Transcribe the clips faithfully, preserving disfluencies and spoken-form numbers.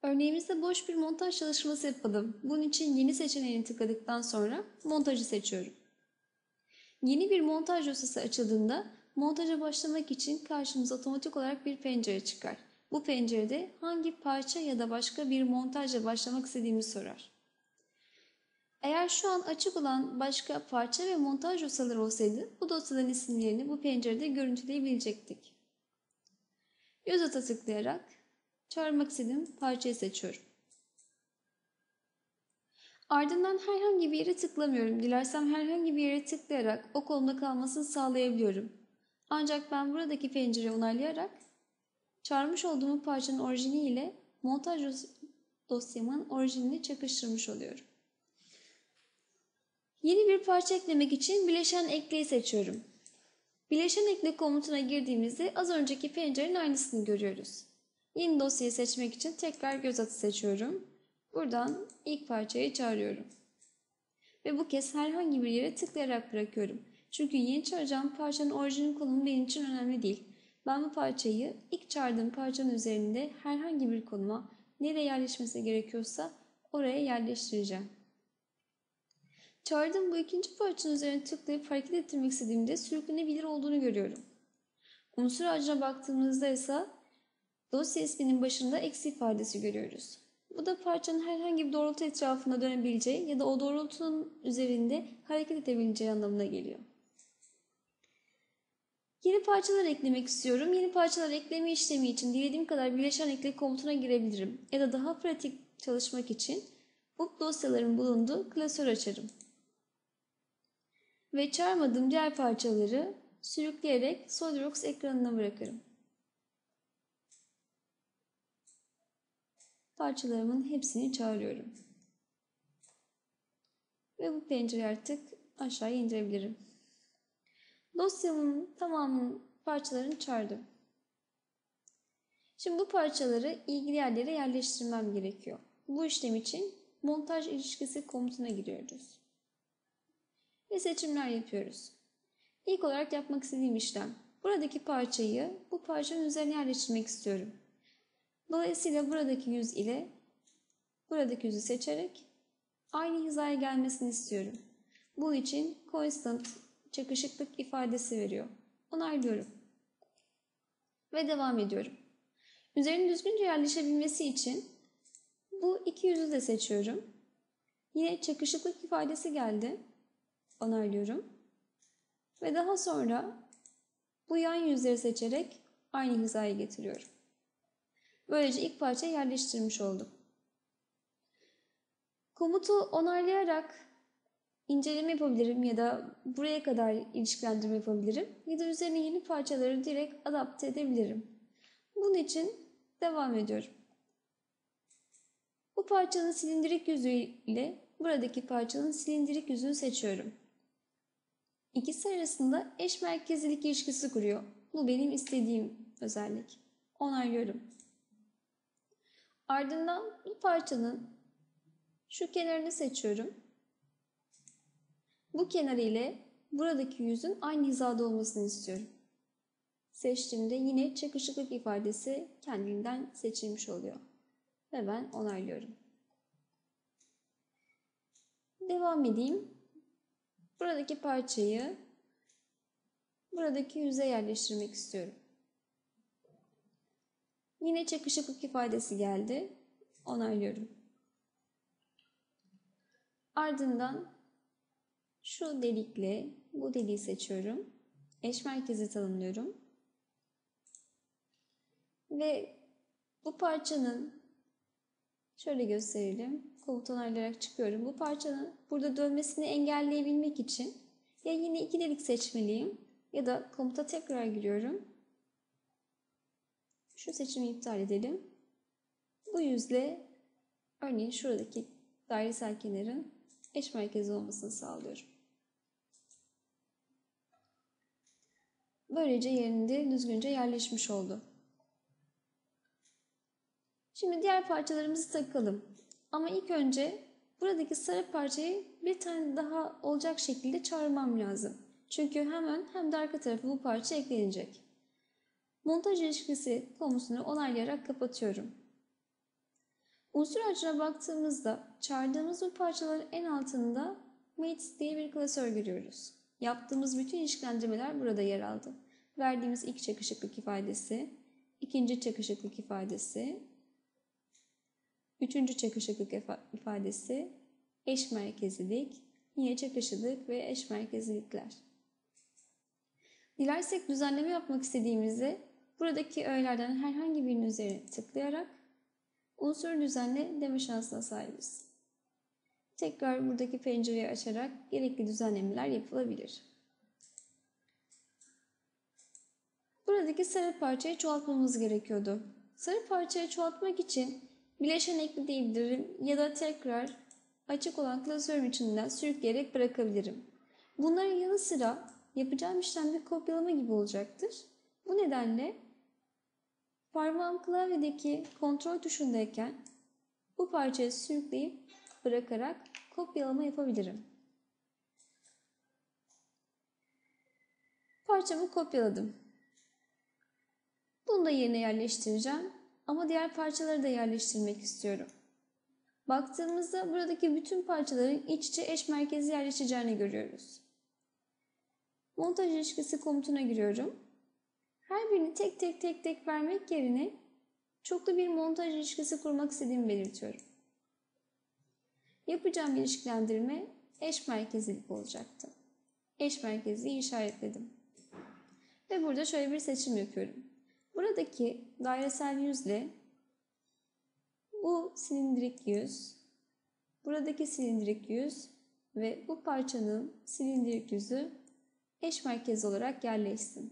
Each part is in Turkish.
Örneğimizde boş bir montaj çalışması yapalım. Bunun için yeni seçeneğini tıkladıktan sonra montajı seçiyorum. Yeni bir montaj dosyası açıldığında montaja başlamak için karşımıza otomatik olarak bir pencere çıkar. Bu pencerede hangi parça ya da başka bir montajla başlamak istediğimizi sorar. Eğer şu an açık olan başka parça ve montaj dosyaları olsaydı bu dosyaların isimlerini bu pencerede görüntüleyebilecektik. Göz ata tıklayarak çağırmak istediğim parçayı seçiyorum. Ardından herhangi bir yere tıklamıyorum. Dilersem herhangi bir yere tıklayarak o kolumda kalmasını sağlayabiliyorum. Ancak ben buradaki pencereyi onaylayarak çağırmış olduğum parçanın orijini ile montaj dosyamın orijinini çakıştırmış oluyorum. Yeni bir parça eklemek için bileşen ekleyi seçiyorum. Bileşen ekle komutuna girdiğimizde az önceki pencerenin aynısını görüyoruz. Yeni dosyayı seçmek için tekrar göz atı seçiyorum. Buradan ilk parçayı çağırıyorum. Ve bu kez herhangi bir yere tıklayarak bırakıyorum. Çünkü yeni çağıracağım parçanın orijinal konumu benim için önemli değil. Ben bu parçayı ilk çağırdığım parçanın üzerinde herhangi bir konuma nereye yerleşmesi gerekiyorsa oraya yerleştireceğim. Çağırdığım bu ikinci parçanın üzerine tıklayıp hareket ettirmek istediğimde sürüklenebilir olduğunu görüyorum. Unsur ağacına baktığımızda ise dosya isminin başında eksi ifadesi görüyoruz. Bu da parçanın herhangi bir doğrultu etrafında dönebileceği ya da o doğrultunun üzerinde hareket edebileceği anlamına geliyor. Yeni parçalar eklemek istiyorum. Yeni parçalar ekleme işlemi için dilediğim kadar bileşen ekle komutuna girebilirim. Ya da daha pratik çalışmak için bu dosyaların bulunduğu klasör açarım. Ve çağırmadığım diğer parçaları sürükleyerek SolidWorks ekranına bırakırım. Parçalarımın hepsini çağırıyorum. Ve bu pencereyi artık aşağıya indirebilirim. Dosyamın tamamının parçalarını çağırdım. Şimdi bu parçaları ilgili yerlere yerleştirmem gerekiyor. Bu işlem için montaj ilişkisi komutuna giriyoruz. Ve seçimler yapıyoruz. İlk olarak yapmak istediğim işlem. Buradaki parçayı bu parçanın üzerine yerleştirmek istiyorum. Dolayısıyla buradaki yüz ile buradaki yüzü seçerek aynı hizaya gelmesini istiyorum. Bunun için constant çakışıklık ifadesi veriyor. Onaylıyorum. Ve devam ediyorum. Üzerine düzgünce yerleşebilmesi için bu iki yüzü de seçiyorum. Yine çakışıklık ifadesi geldi. Onaylıyorum. Ve daha sonra bu yan yüzleri seçerek aynı hizaya getiriyorum. Böylece ilk parçayı yerleştirmiş oldum. Komutu onaylayarak inceleme yapabilirim ya da buraya kadar ilişkilendirme yapabilirim ya da üzerine yeni parçaları direkt adapte edebilirim. Bunun için devam ediyorum. Bu parçanın silindirik yüzü ile buradaki parçanın silindirik yüzünü seçiyorum. İkisi arasında eş merkezlilik ilişkisi kuruyor. Bu benim istediğim özellik. Onaylıyorum. Ardından bu parçanın şu kenarını seçiyorum. Bu kenarı ile buradaki yüzün aynı hizada olmasını istiyorum. Seçtiğimde yine çakışıklık ifadesi kendiliğinden seçilmiş oluyor. Ve ben onaylıyorum. Devam edeyim. Buradaki parçayı buradaki yüze yerleştirmek istiyorum. Yine çakışıklık ifadesi geldi. Onaylıyorum. Ardından şu delikle bu deliği seçiyorum. Eş merkezi tanımlıyorum. Ve bu parçanın şöyle gösterelim. Komut onaylayarak çıkıyorum. Bu parçanın burada dönmesini engelleyebilmek için ya yine iki delik seçmeliyim ya da komuta tekrar giriyorum. Şu seçimi iptal edelim. Bu yüzle örneğin şuradaki dairesel kenarın eş merkezi olmasını sağlıyorum. Böylece yerinde düzgünce yerleşmiş oldu. Şimdi diğer parçalarımızı takalım. Ama ilk önce buradaki sarı parçayı bir tane daha olacak şekilde çağırmam lazım. Çünkü hem ön hem de arka tarafı bu parça eklenecek. Montaj ilişkisi komutunu onaylayarak kapatıyorum. Unsur ağacına baktığımızda çağırdığımız bu parçaların en altında mates diye bir klasör görüyoruz. Yaptığımız bütün ilişkilendirmeler burada yer aldı. Verdiğimiz ilk çakışıklık ifadesi, ikinci çakışıklık ifadesi, üçüncü çakışıklık ifadesi, eş merkezlilik, yine çakışıklık ve eş merkezlilikler. Dilersek düzenleme yapmak istediğimizde buradaki öğelerden herhangi birinin üzerine tıklayarak unsur düzenle deme şansına sahibiz. Tekrar buradaki pencereyi açarak gerekli düzenlemeler yapılabilir. Buradaki sarı parçayı çoğaltmamız gerekiyordu. Sarı parçayı çoğaltmak için bileşen ekle diyebilirim ya da tekrar açık olan klasörüm içinden sürükleyerek bırakabilirim. Bunların yanı sıra yapacağım işlem bir kopyalama gibi olacaktır. Bu nedenle parmağım klavyedeki kontrol tuşundayken bu parçayı sürükleyip bırakarak kopyalama yapabilirim. Parçamı kopyaladım. Bunu da yerine yerleştireceğim ama diğer parçaları da yerleştirmek istiyorum. Baktığımızda buradaki bütün parçaların iç içe eş merkezi yerleşeceğini görüyoruz. Montaj ilişkisi komutuna giriyorum. Her birini tek tek tek tek vermek yerine çoklu bir montaj ilişkisi kurmak istediğimi belirtiyorum. Yapacağım ilişkilendirme eş merkezlilik olacaktı. Eş merkezliği işaretledim. Ve burada şöyle bir seçim yapıyorum. Buradaki dairesel yüzle bu silindirik yüz, buradaki silindirik yüz ve bu parçanın silindirik yüzü eş merkez olarak yerleşsin.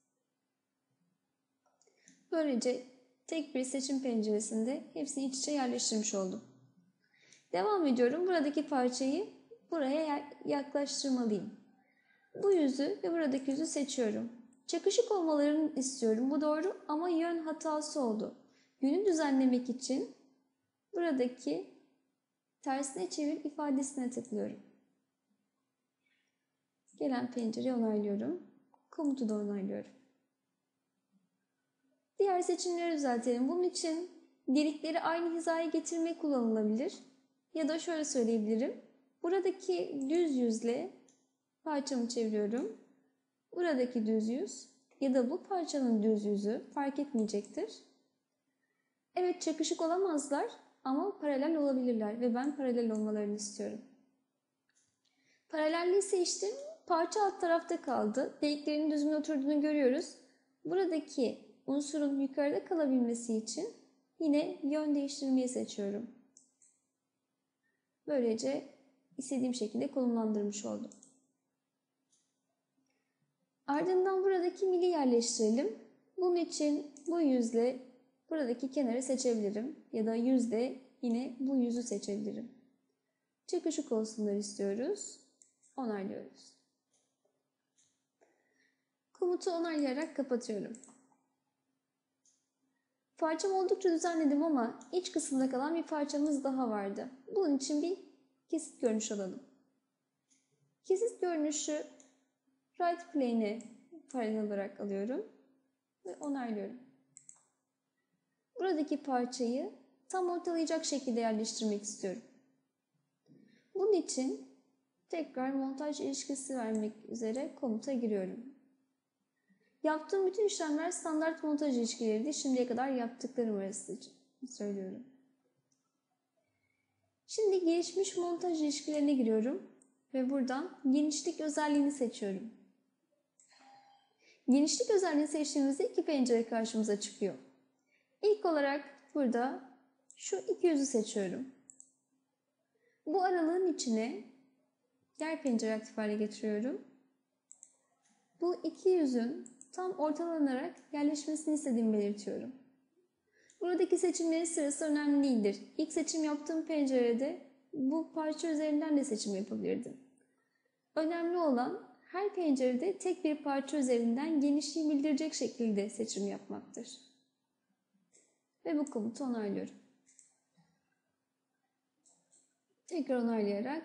Böylece tek bir seçim penceresinde hepsini iç içe yerleştirmiş oldum. Devam ediyorum. Buradaki parçayı buraya yaklaştırmalıyım. Bu yüzü ve buradaki yüzü seçiyorum. Çakışık olmalarını istiyorum. Bu doğru ama yön hatası oldu. Yönü düzenlemek için buradaki tersine çevir ifadesine tıklıyorum. Gelen pencereyi onaylıyorum. Komutu da onaylıyorum. Diğer seçimleri düzeltelim. Bunun için delikleri aynı hizaya getirmek kullanılabilir. Ya da şöyle söyleyebilirim. Buradaki düz yüzle parçamı çeviriyorum. Buradaki düz yüz ya da bu parçanın düz yüzü fark etmeyecektir. Evet, çakışık olamazlar ama paralel olabilirler ve ben paralel olmalarını istiyorum. Paralelliği seçtim. Parça alt tarafta kaldı. Deliklerin düzgün oturduğunu görüyoruz. Buradaki unsurun yukarıda kalabilmesi için yine yön değiştirmeyi seçiyorum. Böylece istediğim şekilde konumlandırmış oldum. Ardından buradaki mili yerleştirelim. Bunun için bu yüzle buradaki kenarı seçebilirim. Ya da yüzle yine bu yüzü seçebilirim. Çakışık olsunlar istiyoruz. Onaylıyoruz. Komutu onaylayarak kapatıyorum. Parçamı oldukça düzenledim ama iç kısımda kalan bir parçamız daha vardı. Bunun için bir kesit görünüş alalım. Kesit görünüşü right plane'e paralel olarak alıyorum ve onaylıyorum. Buradaki parçayı tam ortalayacak şekilde yerleştirmek istiyorum. Bunun için tekrar montaj ilişkisi vermek üzere komuta giriyorum. Yaptığım bütün işlemler standart montaj ilişkileriydi. Şimdiye kadar yaptıklarım arasında söylüyorum. Şimdi gelişmiş montaj ilişkilerine giriyorum ve buradan genişlik özelliğini seçiyorum. Genişlik özelliğini seçtiğimizde iki pencere karşımıza çıkıyor. İlk olarak burada şu iki yüzü seçiyorum. Bu aralığın içine diğer pencere aktif hale getiriyorum. Bu iki yüzün tam ortalanarak yerleşmesini istediğimi belirtiyorum. Buradaki seçimlerin sırası önemli değildir. İlk seçim yaptığım pencerede bu parça üzerinden de seçim yapabilirdim. Önemli olan her pencerede tek bir parça üzerinden genişliği bildirecek şekilde seçim yapmaktır. Ve bu komutu onaylıyorum. Tekrar onaylayarak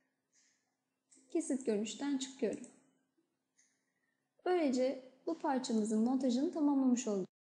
kesit görünüşten çıkıyorum. Böylece bu parçamızın montajını tamamlamış olduk.